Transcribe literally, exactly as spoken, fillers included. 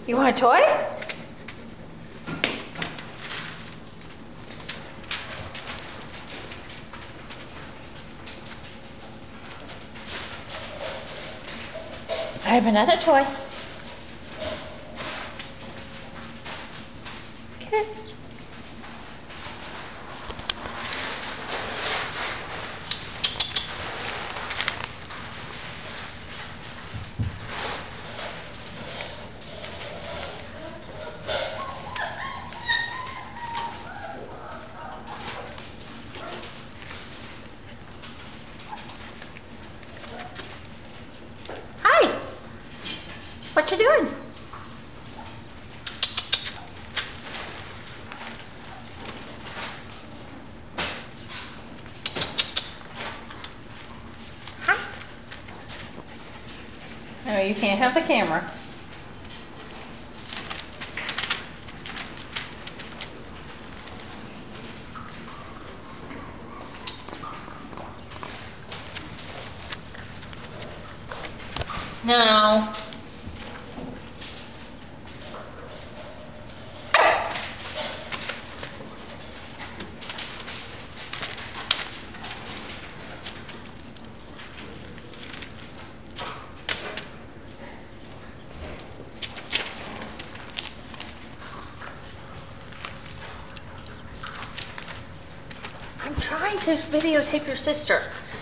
You want a toy? I have another toy. Okay. Hi. What you doing? Hi. No, you can't have the camera. No. I'm trying to videotape your sister.